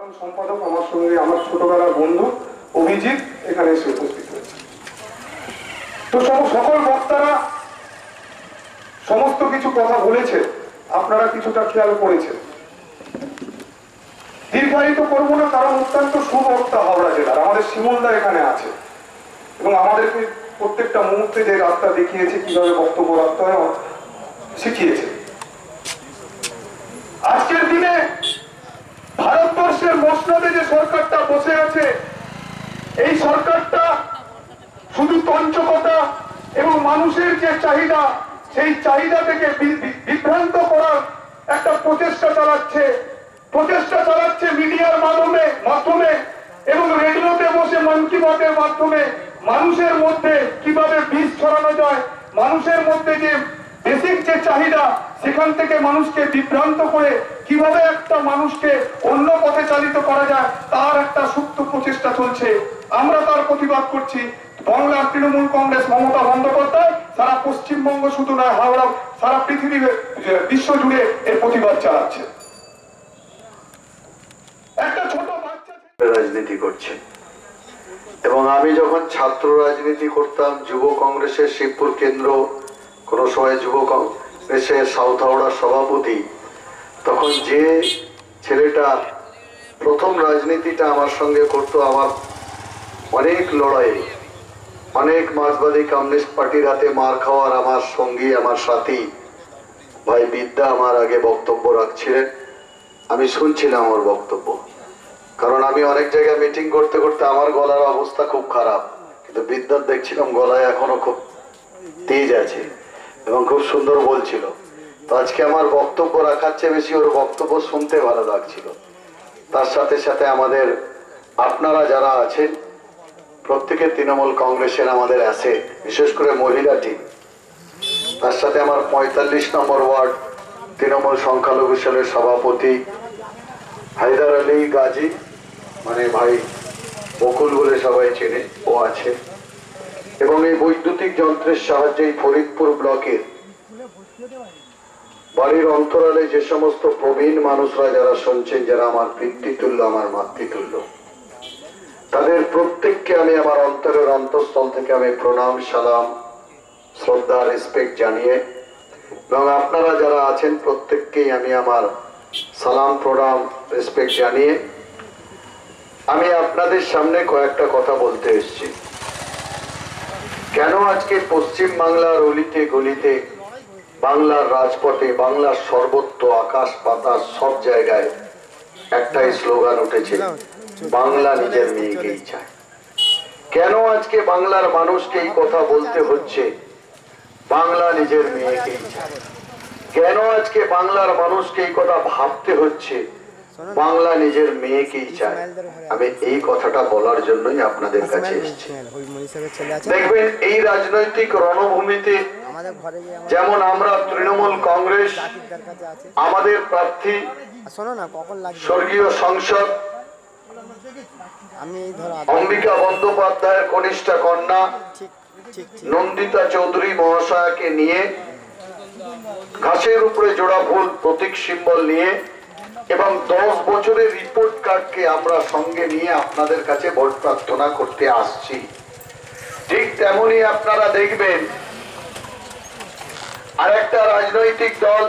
সাধারণ সম্পাদক আমার সঙ্গে আমার ছোটবেলার বন্ধু অভিজিৎ এখানে এসে উপস্থিত হয়েছে। তো সকল বক্তারা সমস্ত কিছু কথা বলেছে, আপনারা কিছুটা খেয়াল করেছেন। দীর্ঘায়িত করবো না, কারণ অত্যন্ত সুবক্তা হাওড়া জেলার আমাদের শিমুলদা এখানে আছে এবং আমাদেরকে প্রত্যেকটা মুহূর্তে যে রাস্তা দেখিয়েছে, কিভাবে বক্তব্য রাখতে হয় শিখিয়েছে। আজকের দিনে ভারতবর্ষের মসনদে যে সরকারটা বসে আছে, এই সরকারটা শুধু তঞ্চকতা এবং মানুষের যে চাহিদা, সেই চাহিদা থেকে বিভ্রান্ত করার একটা প্রচেষ্টা চালাচ্ছে মিডিয়ার মাধ্যমে এবং রেডিওতে বসে মন কি বাতের মাধ্যমে মানুষের মধ্যে কিভাবে বিষ ছড়ানো যায়, মানুষের মধ্যে যে বেসিক যে চাহিদা সেখান থেকে মানুষকে বিভ্রান্ত করে কিভাবে একটা মানুষকে অন্য পথে চালিত করা যায়, তার একটা সুপ্ত প্রচেষ্টা চলছে। আমরা তার প্রতিবাদ করছি। বাংলার তৃণমূল কংগ্রেস মমতা বন্দ্যোপাধ্যায় সারা পশ্চিমবঙ্গ শুধু নয়, হাওড়া সারা পৃথিবী বিশ্ব জুড়ে এর প্রতিবাদ চালাচ্ছে। একটা ছোট বাচ্চা রাজনীতি করছে এবং আমি যখন ছাত্র রাজনীতি করতাম, যুব কংগ্রেসের শিবপুর কেন্দ্র, কোন সময় যুব কংগ্রেসের সাউথ হাওড়ার সভাপতি, তখন যে ছেলেটা প্রথম রাজনীতিটা আমার সঙ্গে করতো, আমার অনেক লড়াই, অনেক মার্ক্সবাদী কমিউনিস্ট পার্টির হাতে মার খাওয়ার আমার সঙ্গী, আমার সাথী ভাই বিদ্যা আমার আগে বক্তব্য রাখছিলেন। আমি শুনছিলাম ওর বক্তব্য, কারণ আমি অনেক জায়গায় মিটিং করতে করতে আমার গলার অবস্থা খুব খারাপ, কিন্তু বিদ্যার দেখছিলাম গলায় এখনো খুব তেজ আছে এবং খুব সুন্দর বলছিল। তো আজকে আমার বক্তব্য রাখার চেয়ে বেশি ওর বক্তব্য শুনতে ভালো লাগছিল। তার সাথে সাথে আমাদের আপনারা যারা আছেন প্রত্যেকে তৃণমূল কংগ্রেসের আমাদের আছে, বিশেষ করে মহিলা টিম। তার সাথে আমার 45 নম্বর ওয়ার্ড তৃণমূল সংখ্যালঘু সেলের সভাপতি হায়দার আলী গাজী, মানে ভাই বকুল বলে সবাই চেনে, ও আছে। এবং এই বৈদ্যুতিক যন্ত্রের সাহায্যে ফরিদপুর ব্লকের বাড়ির অন্তরালে যে সমস্ত প্রবীণ মানুষরা যারা শুনছেন, যারা আমার পিতৃতুল্য, আমার মাতৃতুল্য, তাদের প্রত্যেককে আমি আমার অন্তরের অন্তঃস্থল থেকে আমি প্রণাম, সালাম, শ্রদ্ধা, রেসপেক্ট জানিয়ে, এবং আপনারা যারা আছেন প্রত্যেককেই আমি আমার সালাম, প্রণাম, রেসপেক্ট জানিয়ে আমি আপনাদের সামনে কয়েকটা কথা বলতে এসেছি। কেন আজকে পশ্চিম বাংলার অলিতে গলিতে, বাংলার রাজপথে, বাংলার সর্বত্র আকাশ পাতাল সব জায়গায় একটাই স্লোগান উঠেছে, বাংলা নিজের মেয়েকেই চায়। কেন আজকে বাংলার মানুষকে এই কথা বলতে হচ্ছে, বাংলা নিজের মেয়েকেই চায়? কেন আজকে বাংলার মানুষকে এই কথা ভাবতে হচ্ছে, বাংলা নিজের মেয়েকেই চায়? আমি এই কথাটা বলার জন্যই আপনাদের কাছে এসেছি। দেখবেন এই রাজনৈতিক রণভূমিতে যেমন আমরা তৃণমূল কংগ্রেস, আমাদের প্রার্থী স্বর্গীয় সংসদ অম্বিকা বন্দ্যোপাধ্যায়ের কনিষ্ঠা কন্যা নন্দিতা চৌধুরী মহাশয়াকে নিয়ে ঘাসের উপরে জোড়া ফুল প্রতীক সিম্বল নিয়ে এবং 10 বছরের রিপোর্ট কার্ডকে আমরা সঙ্গে নিয়ে আপনাদের কাছে ভোট প্রার্থনা করতে আসছি। ঠিক তেমনি আপনারা দেখবেন আরেকটা রাজনৈতিক দল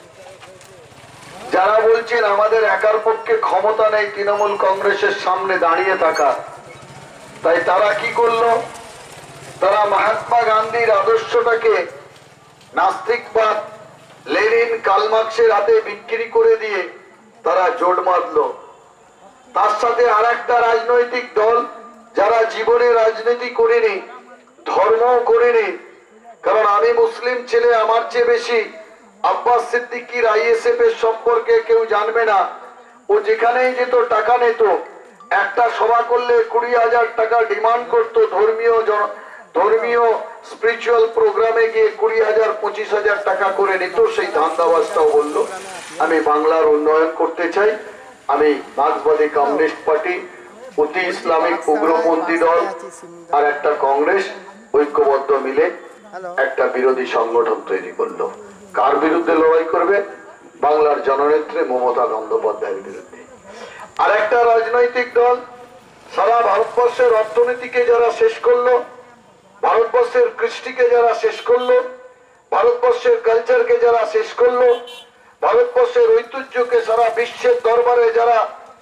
যারা বলছেন আমাদের একার পক্ষে ক্ষমতা নেই তৃণমূল কংগ্রেসের সামনে দাঁড়িয়ে থাকা, তাই তারা কি করলো, তারা মহাত্মা গান্ধীর আদর্শটাকে নাস্তিকবাদ, লেনিন, কার্ল মার্ক্সের হাতে বিক্রি করে দিয়ে তারা জোট বাঁধলো। তার সাথে আর একটা রাজনৈতিক দল যারা জীবনে রাজনীতি করেনি, ধর্মও করেনি, কারণ আমি মুসলিম ছেলে, আমার চেয়ে বেশি আব্বাস সিদ্দিকীর আইএসএফ এর সম্পর্কে কেউ জানবে না। ও যেখানেই যেত টাকা নিত, একটা সভা করলে 20,000 টাকা ডিমান্ড করতো, ধর্মীয় স্পিরিচুয়াল প্রোগ্রামে গিয়ে 20,000 25,000 টাকা করে নিত। সেই ধান্দাবাজটাও বললো আমি বাংলার উন্নয়ন করতে চাই, আমি মার্ক্সবাদী কমিউনিস্ট পার্টি, অতি ইসলামিক উগ্রপন্থী দল আর একটা কংগ্রেস ঐক্যবদ্ধ মিলে একটা বিরোধী সংগঠন তৈরি করলো। কার বিরুদ্ধে লড়াই করবে? বাংলার জননেত্রী মমতা বন্দ্যোপাধ্যায়ের বিরুদ্ধে। আর একটা রাজনৈতিক দল সারা ভারতবর্ষের অর্থনীতিকে যারা শেষ করলো, ভারতবর্ষের কৃষ্টিকে যারা শেষ করলো, ভারতবর্ষের কালচারকে যারা শেষ করলো, ভারতবর্ষের ঐতিহ্যকে সারা বিশ্বের দরবারে যারা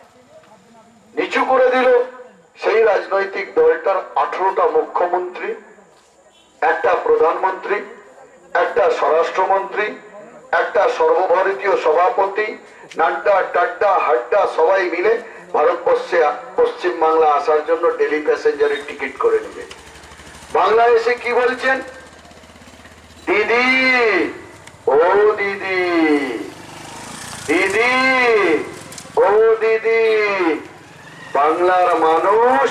নিচু করে দিল, সেই রাজনৈতিক দলটার 18টা মুখ্যমন্ত্রী, একটা প্রধানমন্ত্রী, একটা স্বরাষ্ট্রমন্ত্রী, একটা সর্বভারতীয় সভাপতি, নাড্ডা টাড্ডা হাড্ডা সবাই মিলে ভারতবর্ষে পশ্চিম বাংলা আসার জন্য ডেলি প্যাসেঞ্জারের টিকিট করে নেবে। বাংলা এসে কি বলছেন? দিদি, ও দিদি, দিদি, ও দিদি, বাংলার মানুষ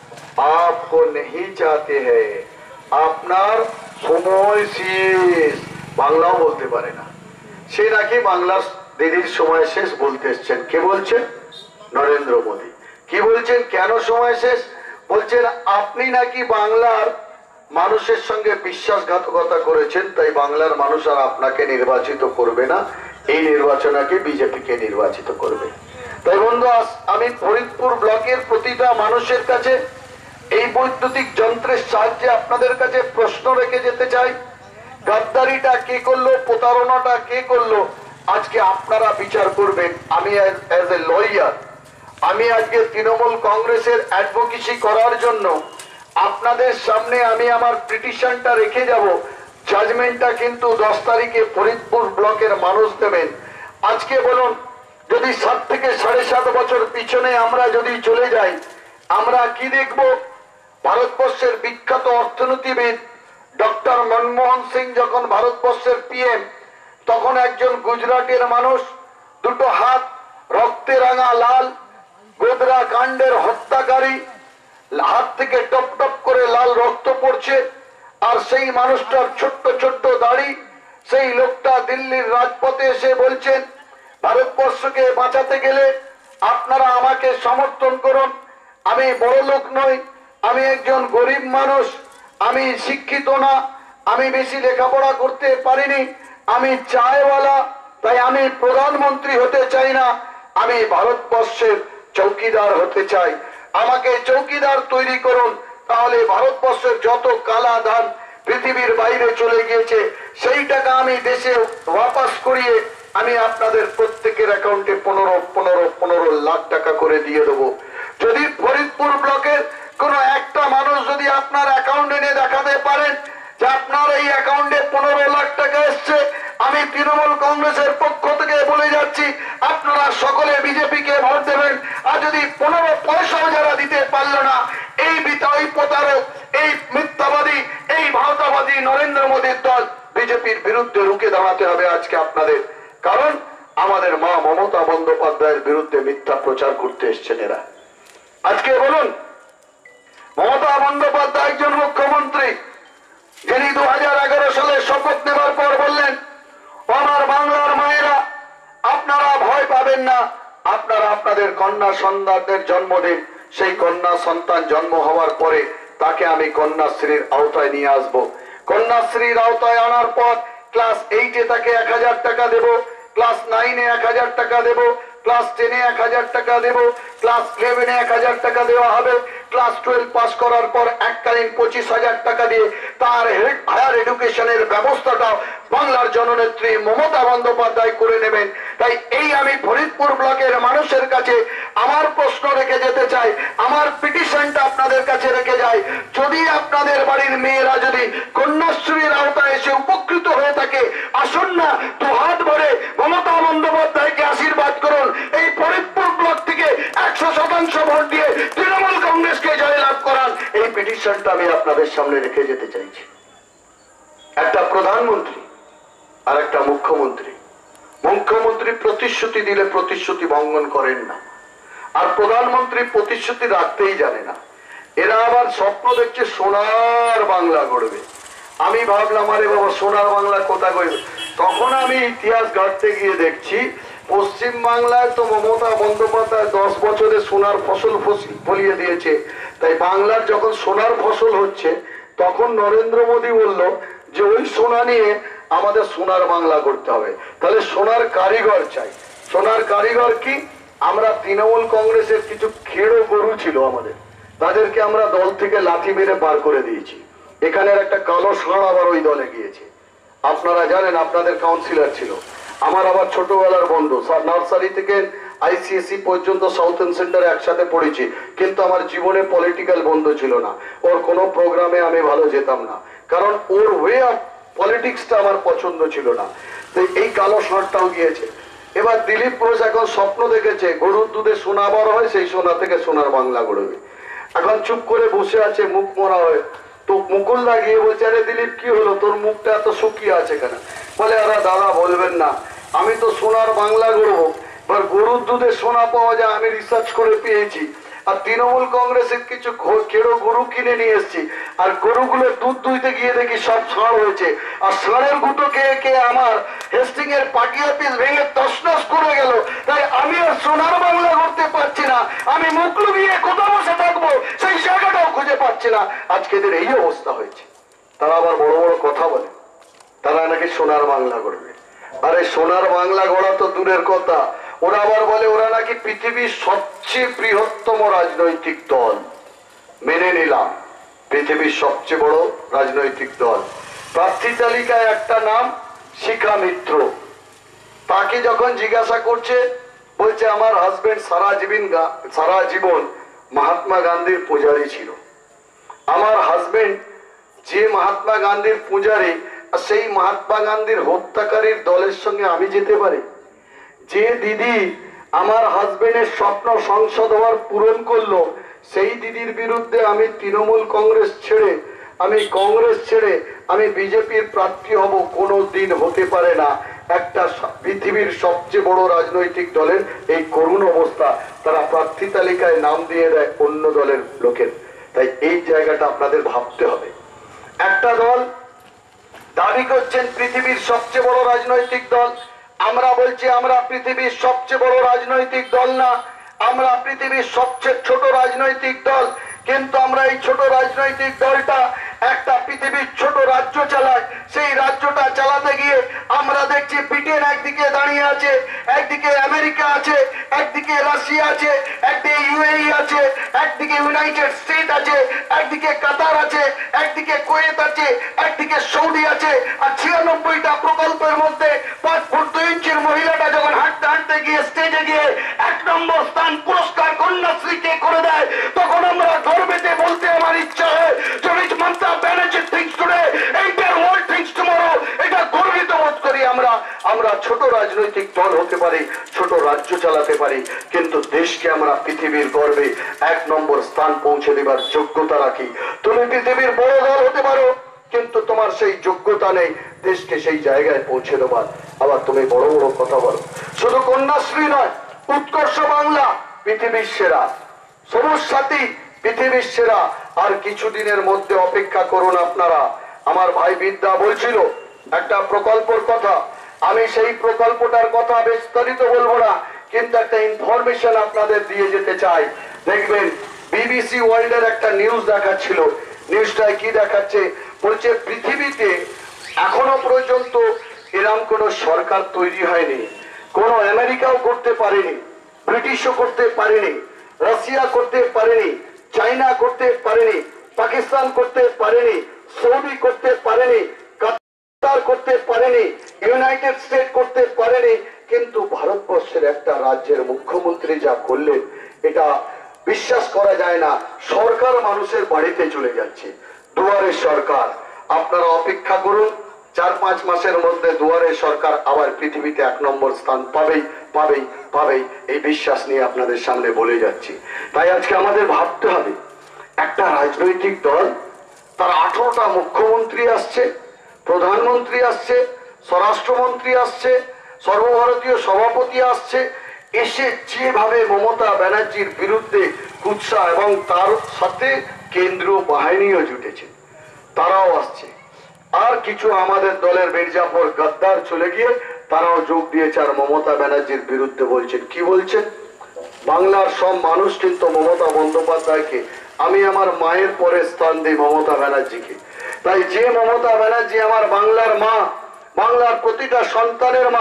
আপকো নেহি চাহতে হ্যায়, আপনার সময় শেষ। বাংলাও বলতে পারে না, সে নাকি বাংলার দিদির সময় শেষ বলতে এসছেন। কে বলছেন? নরেন্দ্র মোদী। কি বলছেন? কেন সময় শেষ? বলছেন আপনি নাকি বাংলার মানুষের সঙ্গে বিশ্বাসঘাতকতা করেছেন, তাই বাংলার মানুষ আর আপনাকে নির্বাচিত করবে না, এই নির্বাচনকে বিজেপিকে নির্বাচিত করবে। তাই বন্ধু, আমি ফরিদপুর ব্লকের প্রতিটা মানুষের কাছে এই বৈদ্যুতিক যন্ত্রের সাহায্যে আপনাদের কাছে প্রশ্ন রেখে যেতে চাই। গাদ্দারিটা কে করলো, প্রতারণাটা কে করলো, আজকে আপনারা বিচার করবেন। আমি অ্যাজ এ লয়ার, আমি আজকে তৃণমূল কংগ্রেসের অ্যাডভোকেসি করার জন্য আপনাদের সামনে আমি আমার পিটিশনটা রেখে যাব। জাজমেন্টটা কিন্তু 10 তারিখে ফরিদপুর ব্লকের মানুষ দেবেন। আজকে বলুন, যদি 7 থেকে 7.5 বছর পিছনে আমরা যদি চলে যাই, আমরা কি দেখব? ভারতবর্ষের বিখ্যাত অর্থনীতিবিদ ডক্টর মনমোহন সিং যখন ভারতবর্ষের পিএম, তখন একজন গুজরাটের মানুষ, দুটো হাত রক্তে রাঙা লাল, গোদরা কাণ্ডের হত্যাকারী, হাত থেকে টপ টপ করে লাল রক্ত পড়ছে, আর সেই মানুষটার ছোট্ট ছোট্ট দাড়ি, সেই লোকটা দিল্লির রাজপথে এসে বলছেন ভারতবর্ষকে বাঁচাতে গেলে আপনারা আমাকে সমর্থন করুন। আমি বড় লোক নই, আমি একজন গরিব মানুষ, আমি শিক্ষিত না, আমি বেশি লেখাপড়া করতে পারিনি, আমি চায়ওয়ালা, তাই আমি প্রধানমন্ত্রী হতে চাই না, আমি ভারতবর্ষের চৌকিদার হতে চাই। আমাকে চৌকিদার তৈরি করুন, তাহলে ভারতবর্ষের যত কালা ধান পৃথিবীর বাইরে চলে গিয়েছে সেই টাকা আমি দেশে ওয়াপাস করিয়ে আমি আপনাদের প্রত্যেকের অ্যাকাউন্টে 15 লাখ টাকা করে দিয়ে দেবো। যদি ফরিদপুর ব্লকের কোন একটা মানুষ যদি আপনার অ্যাকাউন্টে নিয়ে দেখাতে পারেন যে আপনার এই অ্যাকাউন্টে 15 লাখ টাকা এসছে, আমি তৃণমূল কংগ্রেসের পক্ষ থেকে বলে যাচ্ছি আপনারা সকলে বিজেপিকে ভোট দেবেন। আর যদি 15 পয়সাও যারা দিতে পারল না, এই প্রতারক, এই মিথ্যাবাদী, এই ভারতবাদী নরেন্দ্র মোদীর দল বিজেপির বিরুদ্ধে রুখে দাঁড়াতে হবে আজকে আপনাদের। কারণ আমাদের মা মমতা বন্দ্যোপাধ্যায়ের বিরুদ্ধে মিথ্যা প্রচার করতে এসছেন এরা। আজকে বলুন, মমতা বন্দ্যোপাধ্যায় একজন মুখ্যমন্ত্রী, যিনি 2011 সালে শপথ নেবার পর বললেন, আমার বাংলার মায়েরা আপনারা ভয় পাবেন না, আপনারা আপনাদের কন্যা সন্তানদের জন্ম দিন, সেই কন্যা সন্তান জন্ম হওয়ার পরে তাকে আমি কন্যাশ্রীর আওতায় নিয়ে আসব। কন্যাশ্রীর আওতায় আনার পর ক্লাস 8-এ তাকে 1000 টাকা দেব, ক্লাস 9-এ 1000 টাকা দেব, ক্লাস 10-এ 1000 টাকা দেব, ক্লাস 11-এ 1000 টাকা দেওয়া হবে, ক্লাস 12 পাস করার পর এককালীন 25,000 টাকা দিয়ে তার হায়ার এডুকেশনের ব্যবস্থাটা বাংলার জননেত্রী মমতা বন্দ্যোপাধ্যায় করে নেবেন। তাই এই আমি ফরিদপুর ব্লকের মানুষের কাছে আমার প্রশ্ন রেখে যেতে চাই, আমার পিটিশনটা আপনাদের কাছে রেখে যাই। যদি আপনাদের বাড়ির মেয়েরা যদি কন্যাশ্রীর আওতায় এসে উপকৃত হয়ে থাকে, আসুন না দুহাত ভরে মমতা বন্দ্যোপাধ্যায়কে আশীর্বাদ করুন। এই ফরিদপুর ব্লক থেকে 100% ভোট দিয়ে তৃণমূল কংগ্রেসকে জয়লাভ করান। এই পিটিশনটা আমি আপনাদের সামনে রেখে যেতে চাইছি। একটা প্রধানমন্ত্রী আর একটা মুখ্যমন্ত্রী, মুখ্যমন্ত্রী প্রতিশ্রুতি দিলে প্রতিশ্রুতি ভঙ্গন করেন না, আর প্রধানমন্ত্রী প্রতিশ্রুতি রাখতেই জানে না। এরা আবার স্বপ্ন দেখছে সোনার বাংলা গড়বে। আমি ভাবলাম আরে বাবা সোনার বাংলা কোথায় গড়বে? তখন আমি ইতিহাস ঘাটতে গিয়ে দেখছি পশ্চিম বাংলায় তো মমতা বন্দ্যোপাধ্যায় 10 বছরে সোনার ফসল ফলিয়ে দিয়েছে। তাই বাংলার যখন সোনার ফসল হচ্ছে তখন নরেন্দ্র মোদী বলল যে ওই সোনা নিয়ে আমাদের সোনার বাংলা করতে হবে। তাহলে সোনার কারিগর চাই। সোনার কারিগর কি? আমরা তৃণমূল কংগ্রেসের কিছু খেড়ো গরু ছিল আমাদের, তাদেরকে আমরা দল থেকে লাথি মেরে বার করে দিয়েছি। এখানের একটা কালো ষাঁড় আবার ওই দলে গিয়েছে, আপনারা জানেন, আপনাদের কাউন্সিলর ছিল। আমার আবার ছোটবেলার বন্ধু, নার্সারি থেকে আইসিএসসি পর্যন্ত সাউথার্ন সেন্টারে একসাথে পড়েছি, কিন্তু আমার জীবনে পলিটিক্যাল বন্ধু ছিল না। ওর কোনো প্রোগ্রামে আমি ভালো যেতাম না, কারণ ওর ওয়ে অফ পলিটিক্সটা আমার পছন্দ ছিল না। তো এই কালো ষাঁড়টাও গিয়েছে। এবার দিলীপ ঘোষ এখন স্বপ্ন দেখেছে গরুর দুধে সোনা বড় হয়, সেই সোনা থেকে সোনার বাংলা গড়বে। এখন চুপ করে বসে আছে, মুখ মরা হয়। তো মুকুলদা গিয়ে বলছে, আরে দিলীপ কি হলো, তোর মুখটা এত শুকিয়ে আছে কেন? বলে, আরে দাদা বলবেন না, আমি তো সোনার বাংলা গড়বো। এবার গরুর দুধে সোনা পাওয়া যায়, আমি রিসার্চ করে পেয়েছি। আর তৃণমূল কংগ্রেসের কিছু খেড়ো গরু কিনে নিয়ে এসছি, আর গরুগুলো দুধ দুইতে গিয়ে দেখি সব ষাঁড় হয়েছে। আর ষাঁড়ের গুঁতো খেয়ে খেয়ে আমার হেস্টিং এর পাটিয়া পিস ভেঙে তছনছ করে গেল। তাই আমি আর সোনার বাংলা করতে পারছি না, আমি মুখ লুকিয়ে কোথাও বসে থাকবো সেই জায়গাটাও খুঁজে পাচ্ছি না। আজকে এদের এই অবস্থা হয়েছে। তারা আবার বড় বড় কথা বলে, তারা নাকি সোনার বাংলা করবে। আরে সোনার বাংলা গড়া তো দূরের কথা, ওরা আবার বলে ওরা নাকি পৃথিবীর সবচেয়ে বৃহত্তম রাজনৈতিক দল। মেনে নিলাম, পৃথিবীর সবচেয়ে বড় রাজনৈতিক দল। প্রার্থী তালিকায় একটা নাম শিখা মিত্র। তাকে যখন জিজ্ঞাসা করছে, বলছে আমার হাজবেন্ড সারা জীবন মহাত্মা গান্ধীর পূজারী ছিল। আমার হাজবেন্ড যে মহাত্মা গান্ধীর পূজারী, সেই মহাত্মা গান্ধীর হত্যাকারীর দলের সঙ্গে আমি যেতে পারি? যে দিদি আমার হাজবেন্ডের স্বপ্ন সংসদ হওয়ার পূরণ করলো, সেই দিদির বিরুদ্ধে আমি তৃণমূল কংগ্রেস ছেড়ে আমি বিজেপির প্রার্থী হব? কোনো দিন হতে পারে না। একটা পৃথিবীর সবচেয়ে বড় রাজনৈতিক দলের এই করুণ অবস্থা, তারা প্রার্থী তালিকায় নাম দিয়ে দেয় অন্য দলের লোকের। তাই এই জায়গাটা আপনাদের ভাবতে হবে। একটা দল দাবি করছেন পৃথিবীর সবচেয়ে বড় রাজনৈতিক দল, আমরা বলছি আমরা পৃথিবীর সবচেয়ে বড় রাজনৈতিক দল না, আমরা পৃথিবীর সবচেয়ে ছোট রাজনৈতিক দল। কিন্তু আমরা এই ছোট রাজনৈতিক দলটা একটা পৃথিবীর ছোট রাজ্য চালায়। সেই রাজ্যটা চালাতে গিয়ে আমরা দেখছি ব্রিটেন একদিকে দাঁড়িয়ে আছে, একদিকে আমেরিকা আছে, একদিকে রাশিয়া আছে, একদিকে ইউএই আছে, একদিকে ইউনাইটেড স্টেট আছে, একদিকে কাতার আছে, একদিকে কুয়েত আছে, একদিকে সৌদি আছে। আর 96টা প্রকল্পের মধ্যে 5 ফুট 2 ইঞ্চির মহিলাটা যখন হাঁটতে হাঁটতে গিয়ে স্টেজে গিয়ে 1 নম্বর স্থান পুরস্কার কন্যাশ্রীকে করে দেয়, তখন আমরা গর্বেতে বলতে আমার ইচ্ছা হয়, Mamata Banerjee thinks today, entire world thinks tomorrow. এটা গর্বিত বোধ করি আমরা ছোট রাজনৈতিক দল হতে পারি, ছোট রাজ্য চালাতে পারি, কিন্তু দেশকে আমরা পৃথিবীর গর্বে 1 নম্বর স্থান পৌঁছে দেবার যোগ্যতা রাখি। তুমি পৃথিবীর বড় দল হতে পারো, কিন্তু তোমার সেই যোগ্যতা নেই দেশকে সেই জায়গায় পৌঁছে দেবার। আবার তুমি বড় বড় কথা বলো। শুধু কন্যাশ্রী নয়, উৎকর্ষ বাংলা পৃথিবীর সেরা, সবুজ সাথী পৃথিবীর সেরা। আর কিছুদিনের মধ্যে অপেক্ষা করুন আপনারা। আমার ভাই বিদ্যা বলছিল একটা প্রকল্পের কথা, আমি সেই প্রকল্পটার কথা বিস্তারিত বলবো না, কিন্তু একটা ইনফরমেশন আপনাদের দিয়ে যেতে চাই। দেখবেন বিবিসি ওয়ার্ল্ডের একটা নিউজ দেখাচ্ছিল। নিউজটায় কি দেখাচ্ছে, বলছে পৃথিবীতে এখনো পর্যন্ত এরকম কোন সরকার তৈরি হয়নি, কোন আমেরিকাও করতে পারেনি, ব্রিটিশও করতে পারেনি, রাশিয়া করতে পারেনি, চাইনা করতে পারেনি, পাকিস্তান করতে পারেনি, সৌদি করতে পারেনি, কাতার করতে পারেনি, ইউনাইটেড স্টেট করতে পারেনি। কিন্তু ভারতবর্ষের একটা রাজ্যের মুখ্যমন্ত্রী যা করলেন, এটা বিশ্বাস করা যায় না। সরকার মানুষের বাড়িতে চলে যাচ্ছে, দুয়ারে সরকার। আপনারা অপেক্ষা করুন, 4-5 মাসের মধ্যে দুয়ারে সরকার আবার পৃথিবীতে 1 নম্বর স্থান পাবেই। এই বিশ্বাস নিয়ে আপনাদের সামনে বলে যাচ্ছি। তাই আজকে আমাদের ভাবতে হবে, একটা রাজনৈতিক দল, তার 18টা মুখ্যমন্ত্রী আসছে, প্রধানমন্ত্রী আসছে, স্বরাষ্ট্রমন্ত্রী আসছে, সর্বভারতীয় সভাপতি আসছে, এসে যেভাবে মমতা ব্যানার্জির বিরুদ্ধে কুৎসা, এবং তার সাথে কেন্দ্রীয় বাহিনীও জুটেছে, তারাও আসছে। আর কিছু আমাদের দলের মির্জাফর গদ্দার চলে গিয়ে তারাও যোগ দিয়েছে, আর মমতা ব্যানার্জির বিরুদ্ধে বলছেন। কি বলছেন? বাংলার সব মানুষ কিন্তু মমতা বন্দ্যোপাধ্যায়কে, আমি আমার মায়ের পরে স্থান দিই মমতা ব্যানার্জিকে। তাই যে মমতা ব্যানার্জি আমার বাংলার মা, বাংলার প্রতিটা সন্তানের মা,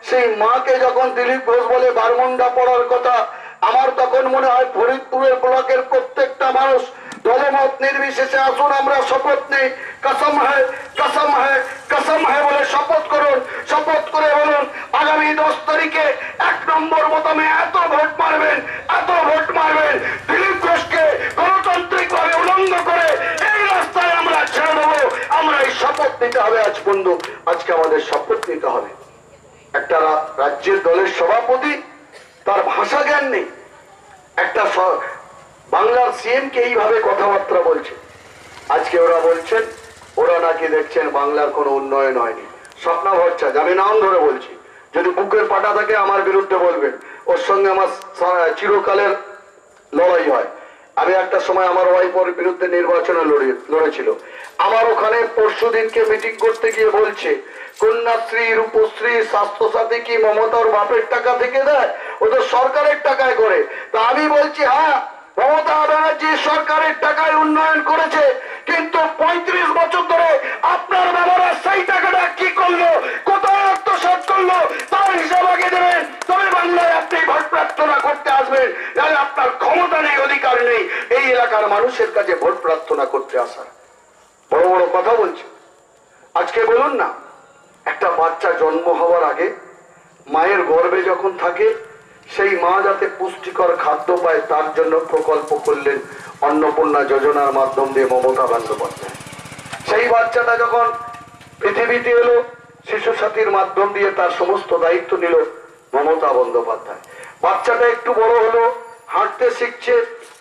সেই মাকে যখন দিলীপ ঘোষ বলে বারমুন্ডা পড়ার কথা, আমার তখন মনে হয় ফরিদপুরের ব্লকের প্রত্যেকটা মানুষ দলমত নির্বিশেষে আসুন, আমরা শপথ নেই, কসম হ্যায় কসম হ্যায় কসম হ্যায় বলে শপথ করুন। শপথ করে বলুন আগামী 10 তারিখে 1 নম্বর বোতামে এত ভোট মারবেন, এত ভোট মারবেন, দিলীপ ঘোষকে গণতান্ত্রিক ভাবে উলঙ্গ করে এই রাস্তায় আমরা ছেড়ে দেবো। আমরা এই শপথ নিতে হবে। আজ বন্ধু, আজকে আমাদের শপথ নিতে হবে। একটা রাজ্যের দলের সভাপতি, তার ভাষা জ্ঞান নেই, একটা বাংলার সিএম কে এইভাবে কথাবার্তা বলছে। আজকে ওরা বলছেন ওরা নাকি দেখছেন বাংলার কোনো উন্নয়ন হয়নি। স্বপ্না ভট্টাচার্য, আমি নাম ধরে বলছি, যদি বুকের পাটা থাকে আমার বিরুদ্ধে বলবেন, ওর সঙ্গে আমার চিরকালের লড়াই হয়। আমি একটা সময় আমার ওয়াইফের বিরুদ্ধে নির্বাচনে লড়েছিল। আমার ওখানে পরশুদিনকে মিটিং করতে গিয়ে বলছে কন্যাশ্রী, রূপশ্রী, স্বাস্থ্যসাথী কি মমতার বাপের টাকা থেকে দেয়? ও তো সরকারের টাকায় করে। তা আমি বলছি হ্যাঁ, মমতা ব্যানার্জি সরকারের টাকায় উন্নয়ন করেছে, কিন্তু 35 বছর ধরে আপনার বাবারা সেই টাকাটা কি করলো, কোথায় আত্মসাৎ করলো, তার হিসাব আগে দেবেন। তবে বাংলায় আপনি ভোট প্রার্থনা করতে আসবেন, নাহলে আপনার ক্ষমতা নেই, অধিকার নেই এই এলাকার মানুষের কাছে ভোট প্রার্থনা করতে আসার। বড় বড় কথা বলছে। আজকে বলুন না, একটা বাচ্চা জন্ম হওয়ার আগে মায়ের গর্ভে যখন থাকে, সেই মা যাতে পুষ্টিকর খাদ্য পায় তার জন্য প্রকল্প করলেন অন্নপূর্ণা যোজনার মাধ্যম দিয়ে মমতা বন্দ্যোপাধ্যায়। সেই বাচ্চাটা যখন পৃথিবীতে এলো, শিশু সাথীর মাধ্যম দিয়ে তার সমস্ত দায়িত্ব নিল মমতা বন্দ্যোপাধ্যায়। বাচ্চাটা একটু বড় হলো, হাঁটতে শিখছে,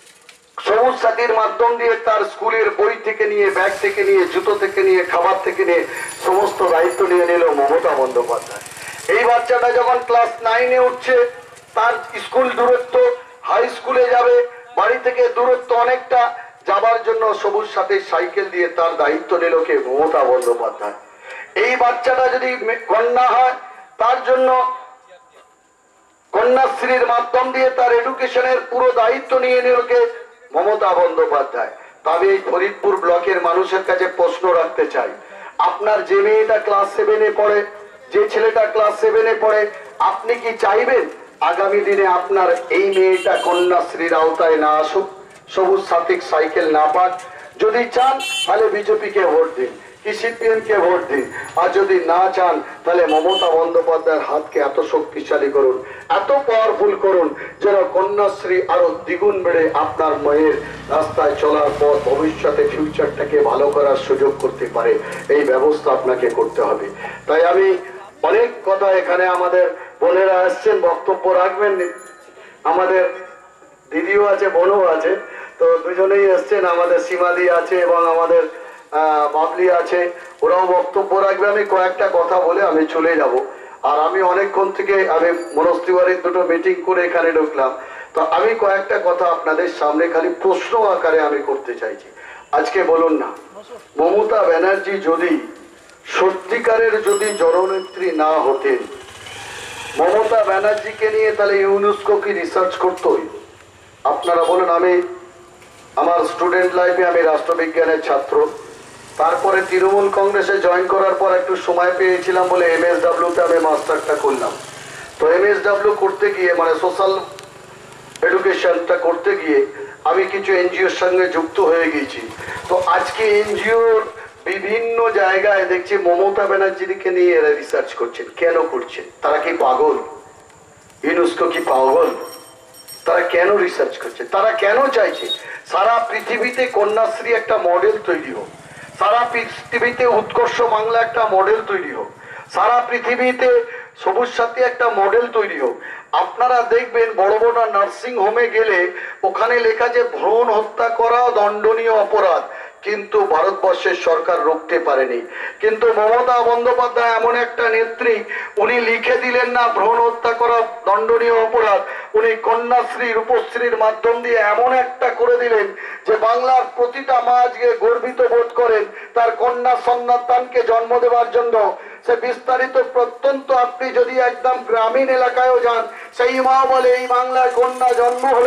সবুজ সাথীর মাধ্যম দিয়ে তার স্কুলের বই থেকে নিয়ে, ব্যাগ থেকে নিয়ে, জুতো থেকে নিয়ে, খাবার থেকে নিয়ে সমস্ত দায়িত্ব নিয়ে নিল মমতা বন্দ্যোপাধ্যায়। এই বাচ্চাটা যখন ক্লাস 9-এ উঠছে, তার স্কুল দূরত্ব, হাই স্কুলে যাবে, বাড়ি থেকে দূরত্ব অনেকটা, যাবার জন্য সবুজ সাথীর সাইকেল দিয়ে তার দায়িত্ব নিল কে? মমতা বন্দ্যোপাধ্যায়। এই বাচ্চাটা যদি কন্যা হয়, তার জন্য কন্যাশ্রীর মাধ্যম দিয়ে তার এডুকেশনের পুরো দায়িত্ব নিয়ে নিল কে? মমতা বন্দ্যোপাধ্যায়। তবে এই ফরিদপুর ব্লকের মানুষের কাছে প্রশ্ন রাখতে চাই, আপনার যে মেয়েটা ক্লাস 7-এ পড়ে, যে ছেলেটা ক্লাস 7-এ পড়ে, আপনি কি চাইবেন আগামী দিনে আপনার এই মেয়েটা কন্যাশ্রীর আওতায় না আসুক, সবুজ সাথী সাইকেল না পাক? যদি চান তাহলে বিজেপিকে ভোট দিন, কি সিপিএমকে ভোট দিন। আর যদি না চান তাহলে মমতা বন্দ্যোপাধ্যায়ের হাতকে এত শক্তিশালী করুন, এত পাওয়ারফুল করুন, যেন কন্যাশ্রী আরো দ্বিগুণ বেড়ে আপনার মেয়ের রাস্তায় চলার পর ভবিষ্যতে ফিউচারটাকে ভালো করার সুযোগ করতে পারে। এই ব্যবস্থা আপনাকে করতে হবে। তাই আমি অনেক কথা, এখানে আমাদের বোনেরা আসছেন, বক্তব্য রাখবেন, আমাদের দিদিও আছে, বোনও আছে, তো দুজনেই এসছেন, আমাদের সীমাদি আছে এবং আমাদের বাবলি আছে, ওরাও বক্তব্য রাখবে। আমি কয়েকটা কথা বলে আমি চলে যাব। আর আমি অনেকক্ষণ থেকে আমি মনস্তিবাড়ির 2টো মিটিং করে এখানে ঢুকলাম, তো আমি কয়েকটা কথা আপনাদের সামনে খালি প্রশ্ন আকারে আমি করতে চাইছি। আজকে বলুন না, মমতা ব্যানার্জি যদি সত্যিকারের যদি জননেত্রী না হতেন, মমতা ব্যানার্জিকে নিয়ে তাহলে ইউনেস্কো কি রিসার্চ করতোই? আপনারা বলুন। আমি আমার স্টুডেন্ট লাইফে আমি রাষ্ট্রবিজ্ঞানের ছাত্র, তারপরে তৃণমূল কংগ্রেসে জয়েন করার পর একটু সময় পেয়েছিলাম বলে MSW-তে আমি মাস্টারটা করলাম। তো MSW করতে গিয়ে, মানে সোশ্যাল এডুকেশনটা করতে গিয়ে আমি কিছু এনজিওর সঙ্গে যুক্ত হয়ে গেছি। তো আজকে এনজিওর বিভিন্ন জায়গায় দেখছি মমতা ব্যানার্জিকে নিয়ে এরা রিসার্চ করছেন। কেন করছেন? তারা কি পাগল? ইউনেস্কো কি পাগল? তারা কেন রিসার্চ করছে? তারা কেন চাইছে সারা পৃথিবীতে কন্যাশ্রী একটা মডেল তৈরি হোক, সারা পৃথিবীতে উৎকর্ষ বাংলা একটা মডেল তৈরি হোক, সারা পৃথিবীতে সবুজ সাথী একটা মডেল তৈরি হোক? আপনারা দেখবেন বড় বড় নার্সিং হোমে গেলে ওখানে লেখা যে ভ্রূণ হত্যা করা দণ্ডনীয় অপরাধ, কিন্তু ভারতবর্ষের সরকার রুখতে পারেনি। কিন্তু মমতা বন্দ্যোপাধ্যায় এমন একটা নেত্রী, উনি লিখে দিলেন না ভ্রূণ হত্যা করা দণ্ডনীয় অপরাধ, উনি কন্যাশ্রী, রূপশ্রীর মাধ্যম দিয়ে এমন একটা করে দিলেন যে বাংলার প্রতিটা মা আজকে গর্বিত বোধ করেন তার কন্যা সন্তানকে জন্ম দেওয়ার জন্য। সে বিস্তারিত প্রত্যন্ত আপনি যদি একদম গ্রামীণ এলাকায়ও যান, সেই মা বলে এই বাংলায় কন্যা জন্ম হলে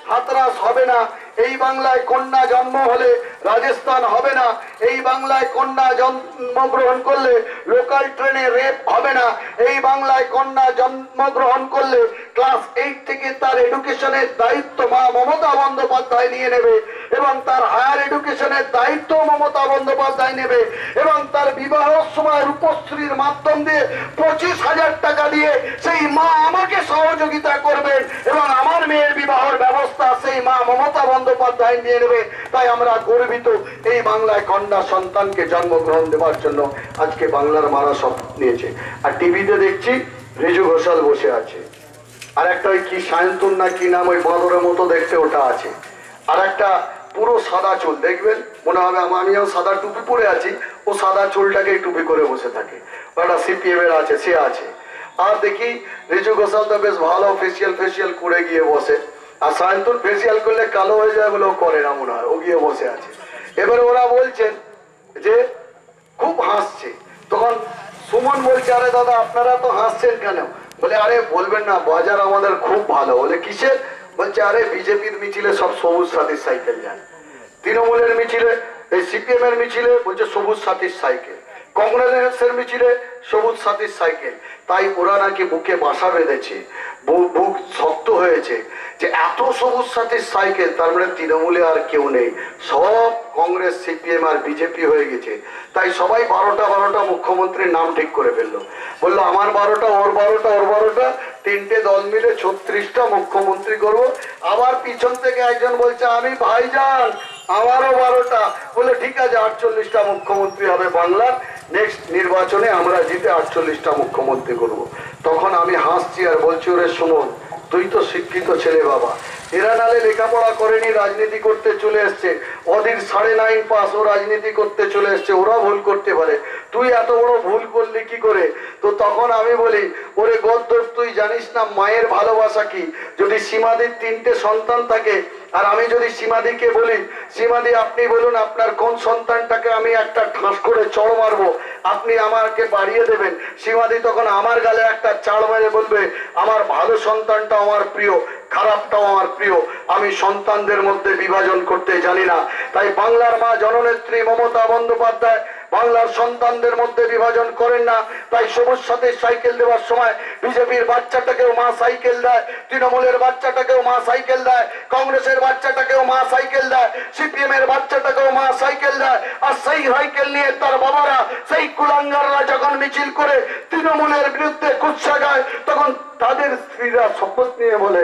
হাতরাস হবে না, এই বাংলায় কন্যা জন্ম হলে রাজস্থান হবে না, এই বাংলায় কন্যা জন্মগ্রহণ করলে লোকাল ট্রেনে রেপ হবে না, এই বাংলায় কন্যা জন্মগ্রহণ করলে ক্লাস 8 থেকে তার এডুকেশনের দায়িত্ব মা মমতা বন্দ্যোপাধ্যায় নিয়ে নেবে এবং তার হায়ার এডুকেশনের দায়িত্ব মমতা বন্দ্যোপাধ্যায় নেবে এবং তার বিবাহ সময় রূপশ্রীর মাধ্যম দিয়ে 25,000 টাকা দিয়ে সেই মা আমাকে সহযোগিতা করবেন এবং আমার মেয়ের বিবাহের ব্যবস্থা সেই মা মমতা বন্দ্যোপাধ্যায় নিয়ে নেবে। তাই আমরা গর্বিত এই বাংলায় কন্যা সন্তানকে জন্মগ্রহণ দেওয়ার জন্য আজকে বাংলার মারা শপথ নিয়েছে। আর টিভিতে দেখছি ঋজু ঘোষাল বসে আছে, আর একটা ওই কি সায়ন্তন না কি নাম ওই বাঁদরের মতো দেখতে ওটা আছে, আর একটা পুরো সাদা চুল, দেখবেন মনে হবে আমিও সাদা টুপি পরে আছি, ও সাদা চুলটাকে টুপি করে বসে থাকে, ওটা সিপিএম এর আছে, সে আছে। আর দেখি ঋজু ঘোষাল তো বেশ ভালো ফেসিয়াল করে গিয়ে বসে, আর সায়ন্তন ফেসিয়াল করলে কালো হয়ে যায় বলে ও করে না মনে হয়, ও গিয়ে বসে আছে। এবারে ওরা বলছেন যে খুব হাসছে, তখন সুমন বলছে আরে দাদা আপনারা তো হাসছেন কেন? বলে আরে বলবেন না, বাজার আমাদের খুব ভালো। বলে কিসের? বলছে আরে বিজেপির মিছিলে সব সবুজ সাথীর সাইকেল যায়, তৃণমূলের মিছিলে এই সিপিএম এর মিছিলে বলছে সবুজ সাথীর সাইকেল, কংগ্রেসের মিছিলে সবুজ সাথীর সাইকেল। তাই ওরা নাকি বুকে বাসা বেঁধেছে, বুক শক্ত হয়েছে যে এত সবুজ সাথীর সাইকেল, তার মানে তৃণমূলে আর কেউ নেই, সব কংগ্রেস সিপিএম আর বিজেপি হয়ে গেছে। তাই সবাই 12টা মুখ্যমন্ত্রীর নাম ঠিক করে ফেললো, বললো আমার 12টা ওর 12টা ওর 12টা, 3টে দল মিলে 36টা মুখ্যমন্ত্রী করব। আবার পিছন থেকে একজন বলছে আমি ভাইজান আমারও 12টা, বলে ঠিক আছে 48টা মুখ্যমন্ত্রী হবে বাংলার, নেক্সট নির্বাচনে আমরা জিতে 48টা মুখ্যমন্ত্রী করব। তখন আমি হাসছি আর বলছি ওরে সুমন তুই তো শিক্ষিত ছেলে বাবা, এরা নালে লেখাপড়া করেনি রাজনীতি করতে চলে এসছে, ওদের 9.5 পাস, ও রাজনীতি করতে চলে এসছে, ওরা ভুল করতে পারে, তুই এত বড় ভুল করলি কি করে? তো তখন আমি বলি ওরে গদ্দর তুই জানিস না মায়ের ভালোবাসা কি? যদি সীমাদির 3টে সন্তান থাকে আর আমি যদি সীমাদিকে বলি সীমাদি আপনি বলুন আপনার কোন সন্তানটাকে আমি একটা ঠাস করে চড় মারবো, আপনি আমাকে বাড়িয়ে দেবেন, সীমাদি তখন আমার গালে একটা চাড় মেরে বলবে আমার ভালো সন্তানটা আমার প্রিয়, খারাপটাও আমার প্রিয়, আমি সন্তানদের মধ্যে বিভাজন করতে জানি না। তাই বাংলার মা জননেত্রী মমতা বন্দ্যোপাধ্যায় বাংলার সন্তানদের মধ্যে বিভাজন করেন না। তাই সবুজ সাথীর সাইকেল দেওয়ার সময় বিজেপির বাচ্চাটাকেও মা সাইকেল দেয়, তৃণমূলের বাচ্চাটাকেও মা সাইকেল দেয়, কংগ্রেসের বাচ্চাটাকেও মা সাইকেল দেয়, সিপিএম এর বাচ্চাটাকেও মা সাইকেল দেয়। আর সেই সাইকেল নিয়ে তার বাবারা সেই কুলাঙ্গাররা যখন মিছিল করে তৃণমূলের বিরুদ্ধে কুৎসা গায়, তখন তাদের স্ত্রীরা শপথ নিয়ে বলে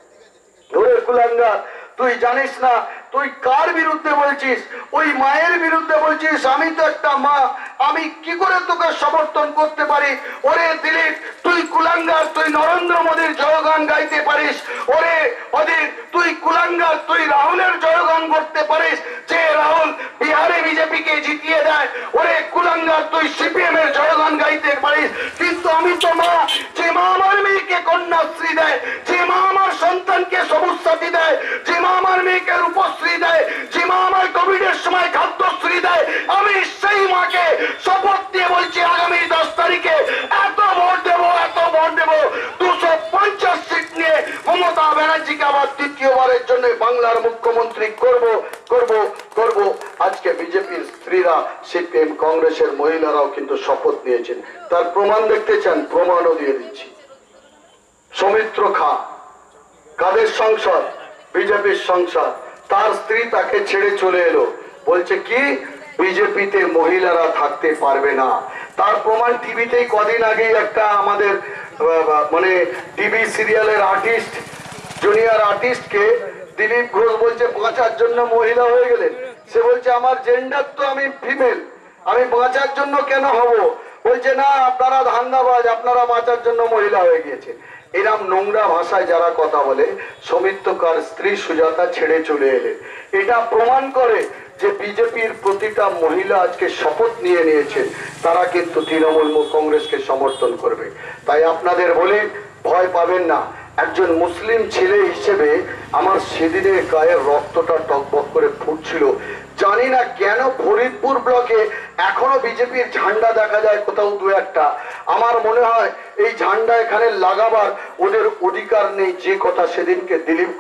ওরে কুলাঙ্গার তুই জানিস না তুই কার বিরুদ্ধে বলছিস? ওই মায়ের বিরুদ্ধে বলছিস। আমি তো একটা মা, আমি কি করে তোকে সমর্থন করতে পারি? ওরে দিলীপ তুই কুলাঙ্গার, তুই নরেন্দ্র মোদীর জয়গান গাইতে পারিস, ওরে অধীর তুই কুলাঙ্গার, তুই রাহুলের জয়গান করতে পারিস, যে রাহুল বিহারে বিজেপিকে জিতিয়ে দেয়, ওরে কুলাঙ্গার তুই সিপিএম এর জয়গান গাইতে পারিস। কিন্তু আমি তো মা, যে মা আমার মেয়েকে কন্যাশ্রী দেয়, যে মা আমার সন্তানকে সবুজ সাথী দেয়, যে মা আমার মেয়েকে রূপশ্রী দেয়, যে মা আমার কোভিডের সময় খাদ্যশ্রী দেয়, আমি সেই মাকে শপথ দিয়ে বলছি আগামী 10 তারিখে এত ভোট দেবো 250 সিট নিয়ে মমতা ব্যানার্জিকে আবার দ্বিতীয়বারের জন্য বাংলার মুখ্যমন্ত্রী করব। আজকে বিজেপির স্ত্রীরা, সিপিএম কংগ্রেসের মহিলারাও কিন্তু শপথ নিয়েছেন। তার প্রমাণ দেখতে চান? প্রমাণও দিয়ে দিচ্ছি। সৌমিত্র খা কাদের সংসদ? বিজেপির সংসদ। তার স্ত্রী তাকে ছেড়ে চলে এলো, বলছে কি বিজেপিতে মহিলারা থাকতে পারবে না। তার প্রমাণ টিভিতেই কদিন আগেই একটা আমাদের মানে টিভি সিরিয়ালের আর্টিস্ট, জুনিয়র আর্টিস্টকে দিলীপ ঘোষ বলছে বাঁচার জন্য মহিলা হয়ে গেলেন। সে বলছে আমার জেন্ডার তো আমি ফিমেল, আমি বাঁচার জন্য কেন হব? বলছে না আপনারা ধান্দাবাজ, আপনারা বাঁচার জন্য মহিলা হয়ে গিয়েছে। এরম নোংরা ভাষায় যারা কথা বলে, সৌমিত্রকার স্ত্রী সুজাতা ছেড়ে চলে এলেন। এটা প্রমাণ করে যে বিজেপির প্রতিটা মহিলা আজকে শপথ নিয়ে নিয়েছে তারা কিন্তু তৃণমূল কংগ্রেসকে সমর্থন করবে। তাই আপনাদের বলে ভয় পাবেন না। একজন মুসলিম ছেলে হিসেবে আমার সেদিনের গায়ের রক্তটা টকবক করে ফুটছিল। জানি না কেন ফরিদপুর ব্লকে এখনো বিজেপির ঝান্ডা দেখা যায় কোথাও দু একটা। আমার মনে হয় এই ঝান্ডা এখানে লাগাবার ওদের অধিকার নেই, যে কথা সেদিনকে দিলীপ ঘোষ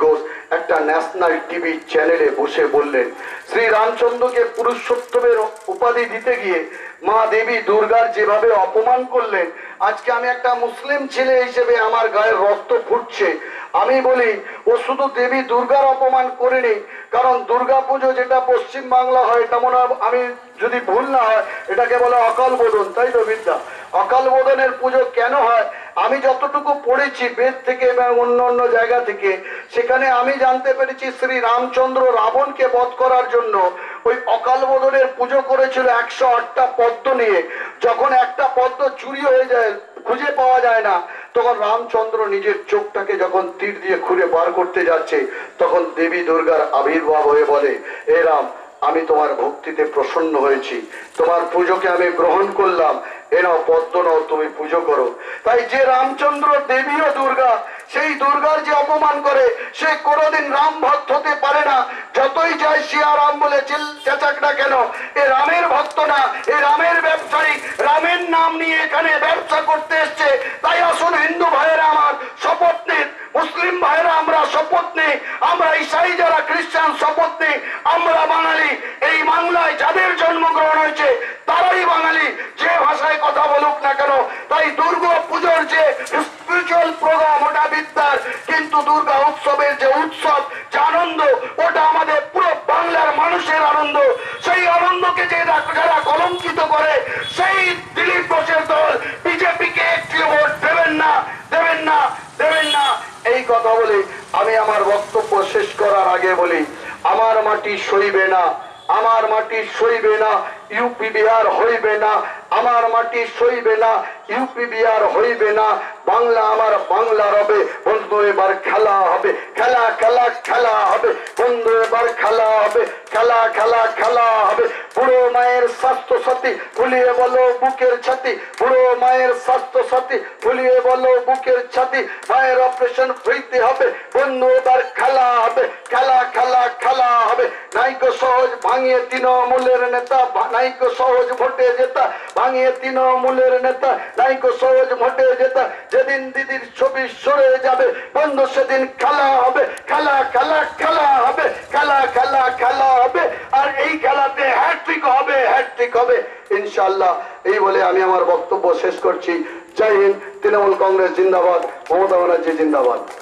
একটা ন্যাশনাল টিভি চ্যানেলে বসে বললেন শ্রী রামচন্দ্রকে পুরুষোত্তমের উপাধি দিতে গিয়ে মা দেবী দুর্গার যেভাবে অপমান করলেন, আজকে আমি একটা মুসলিম ছেলে হিসেবে আমার গায়ের রক্ত ফুটছে। আমি বলি ও শুধু দেবী দুর্গার অপমান করেনি, কারণ দুর্গা পুজো যেটা পশ্চিম বাংলা হয় এটা মনে হয়, আমি যদি ভুল না হয় এটাকে বলে অকাল বোধন, তাই তো বিদ্যা? অকাল বোধনের পুজো কেন হয় আমি যতটুকু পড়েছি বেদ থেকে এবং অন্য অন্য জায়গা থেকে, সেখানে আমি জানতে পেরেছি শ্রী রামচন্দ্র রাবণকে বধ করার জন্য ওই অকাল বোধনের পুজো করেছিল 108টা পদ্ম নিয়ে। যখন একটা পদ্ম চুরি হয়ে যায়, খুঁজে পাওয়া যায় না, তখন রামচন্দ্র নিজের চোখটাকে যখন তীর দিয়ে খুঁড়ে বার করতে যাচ্ছে, তখন দেবী দুর্গার আবির্ভাব হয়ে বলে, এ রাম, আমি তোমার ভক্তিতে প্রসন্ন হয়েছি, তোমার পুজোকে আমি গ্রহণ করলাম, এ নাও পদ্ম নাও, তুমি পুজো করো। তাই যে রামচন্দ্র দেবী ও দুর্গা, সেই দুর্গার যে অপমান করে সে কোনোদিন রাম ভক্ত হতে পারে না। যতই যায় সিয়া রাম বলে চেঁচাক না কেন, এ রামের ভক্ত না, এ রামের ব্যবসায়ী, রামের নাম নিয়ে এখানে ব্যবসা করতে এসছে। তাই আসুন হিন্দু ভাইয়েরা আমার, শপথ নিন, মুসলিম ভাইয়েরা আমরা শপথ নিই, আমরা ঈসাই যারা খ্রিস্টান শপথ নিই, আমরা বাঙালি। এই বাংলায় যাদের জন্মগ্রহণ হয়েছে তারাই বাঙালি, যে ভাষায় কথা বলুক না কেন। তাই দুর্গা পুজোর যে স্পিরিচুয়াল প্রোগ্রাম ওটা বিদ্যার, কিন্তু দুর্গা উৎসবের যে উৎসব, যে আনন্দ, ওটা আমাদের পুরো বাংলার মানুষের আনন্দ। সেই আনন্দকে যে যারা কলঙ্কিত করে, সেই দিলীপ ঘোষের দল বিজেপিকে একটি ভোট দেবেন না, দেবেন না, দেবেন না। এই কথা বলে আমি আমার বক্তব্য শেষ করার আগে বলি, আমার মাটি সইবে না, আমার মাটি সইবে না, ইউপি বিহার হইবে না, আমার মাটি সইবে না, ইউপি বিহার হইবে না, বাংলা আমার বাংলার হবে। বন্ধু এবার খেলা হবে, খেলা খেলা খেলা হবে, বন্ধু এবার খেলা হবে, খেলা খেলা খেলা হবে। বুড়ো মায়ের স্বাস্থ্য সাথী ফুলিয়ে বলো বুকের ছাতি, বুড়ো মায়ের স্বাস্থ্য সাথী ফুলিয়ে বলো বুকের ছাতি, মায়ের অপারেশন ফ্রিতে হবে, বন্ধু এবার খেলা হবে, খেলা খেলা খেলা হবে। নাইকো সহজ ভাঙিয়ে তৃণমূলের নেতা, নাইকো সহজ ভোটে জেতা, ভাঙিয়ে তৃণমূলের নেতা, নাইকো সহজ ভোটে জেতা। যেদিন দিদির ছবি সরে যাবে বন্ধু সেদিন খেলা হবে, খেলা খেলা খেলা হবে, খেলা খেলা খেলা হবে। আর এই খেলাতে হ্যাট্রিক হবে, হ্যাট্রিক হবে ইনশাআল্লাহ। এই বলে আমি আমার বক্তব্য শেষ করছি। জয় হিন্দ, তৃণমূল কংগ্রেস জিন্দাবাদ, মমতা ব্যানার্জি জিন্দাবাদ।